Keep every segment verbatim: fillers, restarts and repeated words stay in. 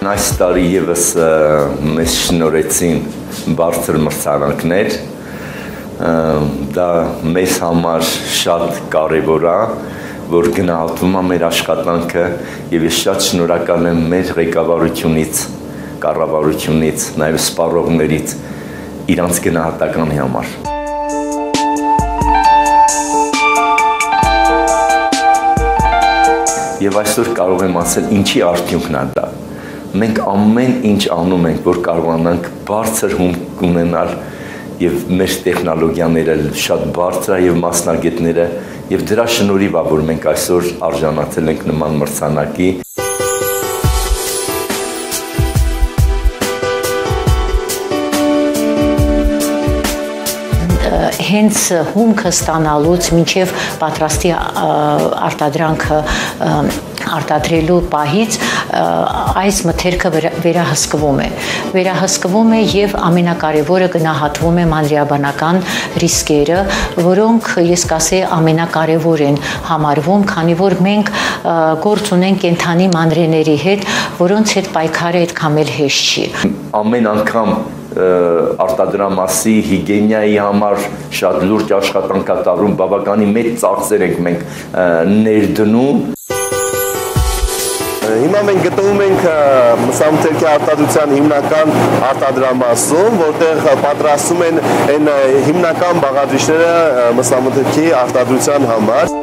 Այս տարի ևս մեզ շնորհեցին բարձր մրցանակներ, դա մեզ համար շատ կարևոր է, որ գնահատվում է մեր աշխատանքը եւ ես շատ շնորհակալ եմ մեր ղեկավարությունից, կառավարությունից, նաեւ սպառողներից իրանց գնահատականի համար։ Եվ այսօր կարող եմ ասել ինչի արդյունքն է դա։ Մենք ամեն ինչ անում ենք, որ կարողանանք բարձր հումք ունենալ եւ մեր տեխնոլոգիաները շատ բարձր է եւ մասնագետները եւ դրա շնորհիվ է, որ մենք այսօր արժանացել ենք նման մրցանակի։ Հենց հումքը ստանալուց մինչև պատրաստի արտադրանքը արտադրելու պահից այս մթերքը վերահսկվում է։ Վերահսկվում է եւ ամենակարևորը գնահատվում է մանրէաբանական ռիսկերը, որոնք ես կասեի ամենակարևոր են համարվում, քանի որ մենք գործ ունենք կենդանի մանրեների հետ, որոնց հետ պայքարը այդքան էլ հեշտ չի։ Ամեն անգամ արտադրամասի հիգիենայի համար շատ լուրջ աշխատանք է տարվում, բավականին մեծ ծախսեր ենք մենք ներդնում։ Հիմա մենք գտնվում ենք մսամթերքի արտադրության հիմնական արտադրամասում, որտեղ պատրաստում են այն հիմնական բաղադրիչները մսամթերքի արտադրության համար։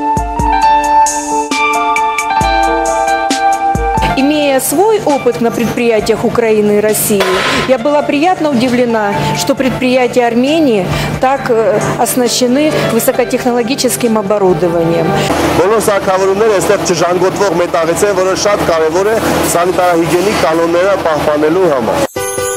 Имея свой опыт на предприятиях Украины и России, я была приятно удивлена, что предприятия Армении так оснащены высокотехнологическим оборудованием. Բոլոր սարքավորումները այստեղ չժանգոտվող մետաղից են, որը շատ կարևոր է սանիտարահիգիենիկ կանոնները պահպանելու համար։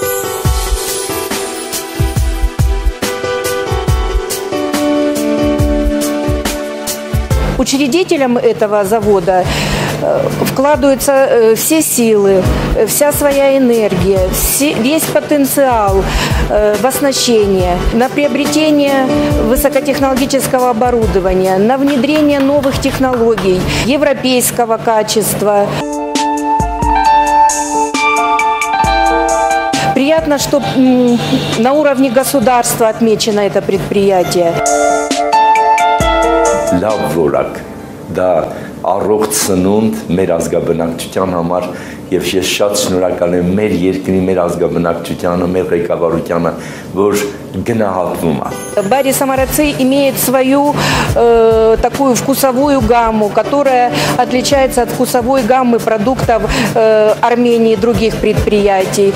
Учредителям этого завода вкладываются все силы, вся своя энергия, весь потенциал в оснащение, на приобретение высокотехнологического оборудования, на внедрение новых технологий, европейского качества. Приятно, что на уровне государства отмечено это предприятие. Լավ որակ, դա առողջ սնունդ մեր ազգաբնակչության համար եւ ես շատ շնորհակալ եմ մեր երկրի, մեր ազգաբնակչությանը, մեր ղեկավարությանը, որ գնահատվում է։ Бари Самараци имеет свою э, такую вкусовую гамму, которая отличается от вкусовой гаммы продуктов э, Армении и других предприятий.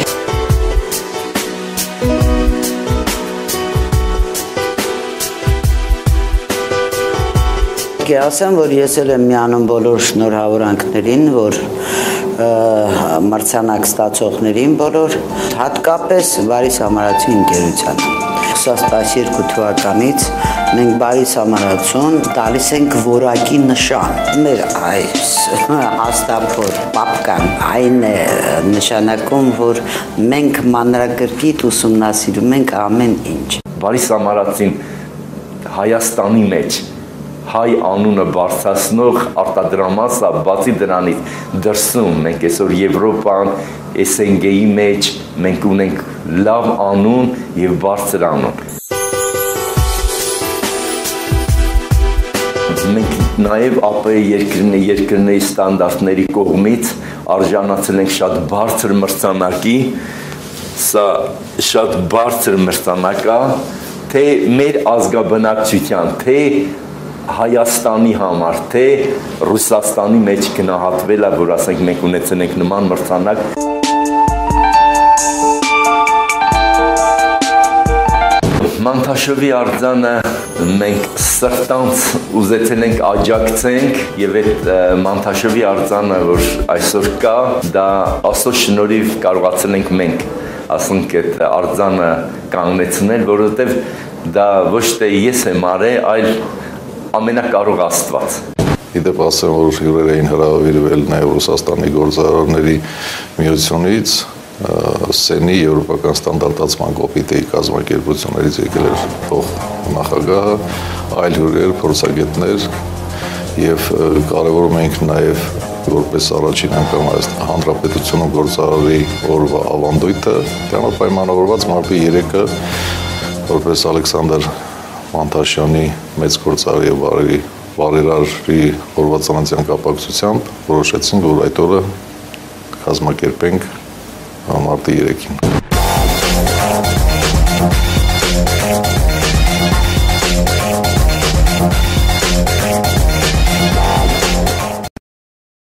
Ասեմ, որ ես էլ եմ միանում բոլոր շնորհավորանքներին, որ մրցանակ ստացողներին բոլոր, հատկապես Բարի Սամարացի ընկերությանը։ ութ տասներկու թվականից մենք Բարի Սամարացուն տալիս ենք որակի նշան։ Մեր այս հաստափոր պապկան այն է նշանակում, որ մենք մանրակրկիտ ուսումնասիրում ենք ամեն ինչ։ Բարի Սամարացին Հայաստանի մեջ հայ անունը բարձրացնող արտադրամասը, բացի դրանից դրսում մենք այսօր Եվրոպան, էս են գեի մեջ մենք ունենք լավ անուն եւ բարձր անուն։ Մենք նաեւ ԱՊ երկրների երկրների ստանդարտների կողմից արժանացել ենք շատ բարձր մրցանակի, սա շատ բարձր մրցանակ է, թե մեր ազգաբնակչության, թե Հայաստանի համար, թե Ռուսաստանի մեջ գնահատվել է, որ ասենք մենք ունեցել ենք նման մրցանակ։ Մանթաշովի արձանը մենք սրտանց ուզեցել ենք աջակցենք եւ այդ Մանթաշովի արձանը, որ այսօր կա, դա Աստծո շնորհիվ կարողացել ենք մենք, ասենք այդ արձանը կանգնեցնել, որովհետեւ դա ոչ թե ես եմ արել, այլ ամենակարող Աստված։ Իդեպ ասեմ, որ հյուրեր էին հրավիրվել նաև Ռուսաստանի գործարարների միությունից, Սենի եվրոպական ստանդարտացման կոմիտեի կազմակերպություններից եկել էր փոխ նախագահը, այլ հյուրեր, փորձագետներ եւ կարևորում ենք նաև որպես առաջին անգամ այս հանրապետությունում գործարարի օրվա ավանդույթը, դրանով պայմանավորված մարտի երեքը որպես Ալեքսանդր Մանտաշյանի մեծ գործարարի բարերի բարերարի օրվա ծննդյան կապակցությամբ որոշեցինք, որ այդ օրը կազմակերպենք մարտի երեքին։